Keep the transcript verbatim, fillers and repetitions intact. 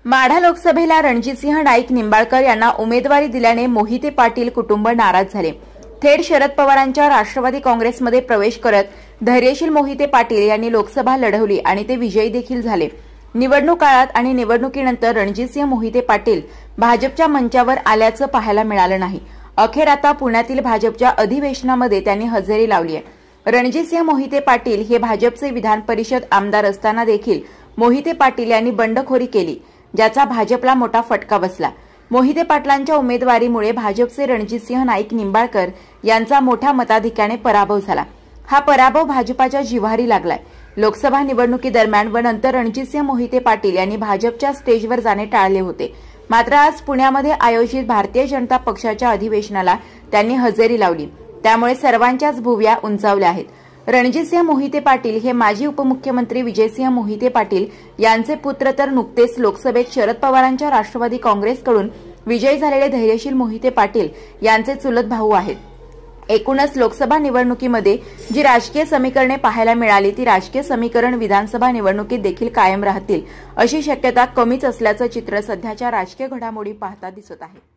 माढा लोकसभेला रणजितसिंह नाईक निंबाळकर यांना उमेदवारी दिल्याने मोहिते पाटील कुटुंब नाराज झाले। थेट शरद पवारांच्या राष्ट्रवादी काँग्रेसमध्ये प्रवेश करत धैर्यशील मोहिते पाटील यांनी लोकसभा लढवली आणि ते विजयी देखील झाले। निवडणूक काळात आणि निवडणुकीनंतर रणजितसिंह मोहिते पाटील भाजपच्या मंचावर आल्याचं पाहायला मिळालं नाही। अखेर आता पुण्यातील भाजपच्या अधिवेशनामध्ये त्यांनी हजेरी लावली आहे। रणजितसिंह मोहिते पाटील हे भाजपचे विधान परिषद आमदार असताना देखील मोहिते पाटील यांनी बंडखोरी केली, ज्याचा भाजपला मोठा फटका बसला। मोहिते पाटलांच्या उमेदवारीमुळे भाजपचे रणजितसिंह नाईक निंबाळकर यांचा मोठ्या मताधिक्याने पराभव झाला। हा पराभव भाजपाच्या जिव्हारी लागलाय। लोकसभा निवडणुकीदरम्यान व नंतर रणजितसिंह मोहिते पाटील यांनी भाजपच्या स्टेजवर जाणे टाळले होते, मात्र आज पुण्यामध्ये आयोजित भारतीय जनता पक्षाच्या अधिवेशनाला त्यांनी हजेरी लावली, त्यामुळे सर्वांच्याच भुवया उंचावल्या आहेत। रणजितसिंह मोहिते पाटील हे माजी उपमुख्यमंत्री विजयसिंह मोहिते पाटील यांचे पुत्र तर नुकतेच लोकसभेत शरद पवारांच्या राष्ट्रवादी काँग्रेसकडून विजयी झालेले धैर्यशील मोहिते पाटील यांचे चुलत भाऊ आहेत। एकूणच लोकसभा निवडणुकीमध्ये जी राजकीय समीकरणे पाहायला मिळाली ती राजकीय समीकरण विधानसभा निवडणुकीत देखील कायम राहतील अशी शक्यता कमीच असल्याचं चित्र सध्याच्या राजकीय घडामोडी पाहता दिसत आहे।